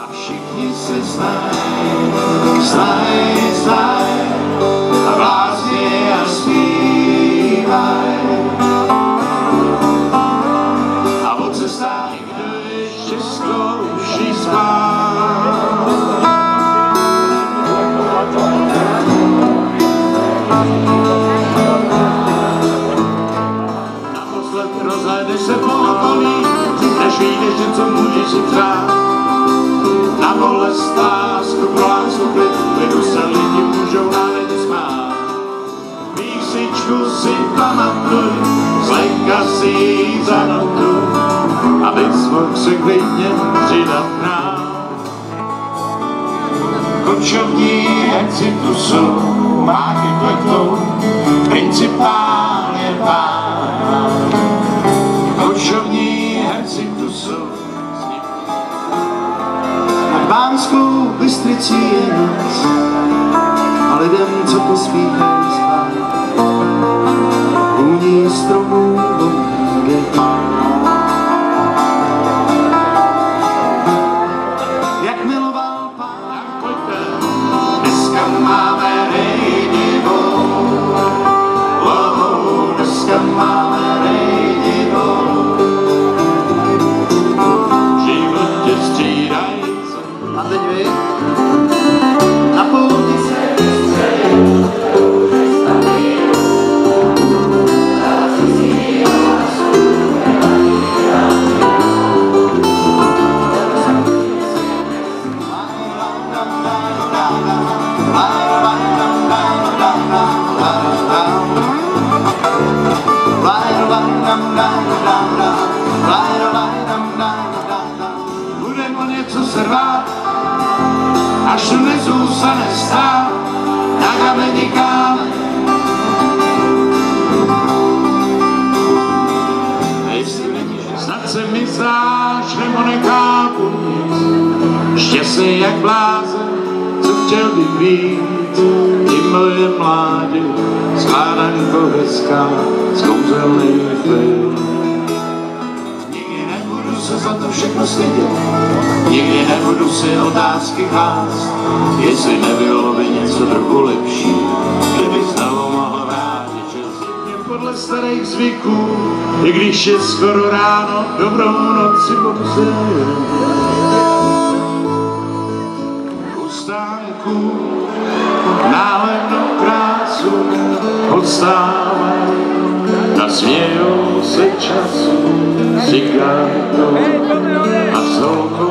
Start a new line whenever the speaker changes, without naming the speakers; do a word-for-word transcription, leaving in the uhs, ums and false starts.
všichni se znají, znají, znají a blázni a zpívají. A od cestách nikdo ještě zkouší spát. Naposled rozhledneš se po okolí, než vyjdeš, že co můžeš si přát. Na bolest, lásku, pro lásku, klid, klidu se lidi můžou náležit smát. Písničku si pamatuj, zlenka si ji zanotuj, abys mohl se klidně přidat nám. Kočovní herci tu jsou, máky pletou, principálně pán. Kočovní herci tu jsou, Pánskou Bystricí je noc a lidem, co pospíchají spát, vůní stromů vlny. Jak miloval Pán, pojďte, dneska máme rejdivou, oh, dneska máme rejdivou. Život tě střídají. A teď vy? Na pouti se vystřejí, přestaví, rázi si lásku nevadí. Budem o něco se rvát, až nezůstane stát, na kameni kámen. Snad se mi zdáš, nebo nechápu nic, šťastný jak blázen, co chtěl bych být. Ty moje mládě, skládanko hezká, z kouzelný film. Nikdy nebudu se za to všechno stydět, nikdy nebudu si otázky klást, jestli nebylo by něco trochu lepší, kdybych znovu mohl vrátit čas. Podle starých zvyků, i když je skoro ráno, dobrou noc si popřeju. U stánku náhlednou krásu odstávají, nasmějou se času, cigaretou a solkou.